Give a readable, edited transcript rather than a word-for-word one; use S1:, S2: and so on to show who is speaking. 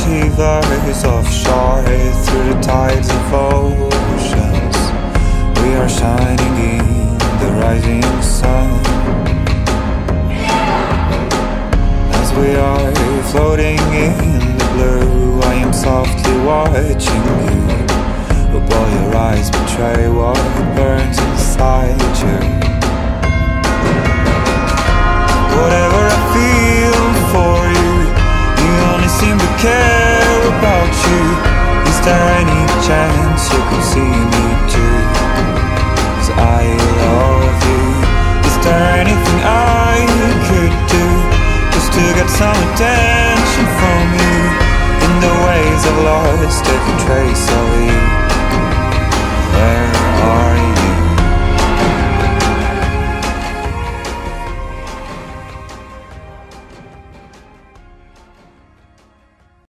S1: achievers offshore through the tides of oceans. We are shining in the rising sun. As we are floating in the blue, I am softly watching you. But boy, your eyes betray what burns inside you. Whatever I feel for you, you only seem to care about you. Is there any chance you could see me too? 'Cause I love you. Is there anything I could do just to get some attention from you? In the ways I've lost every trace of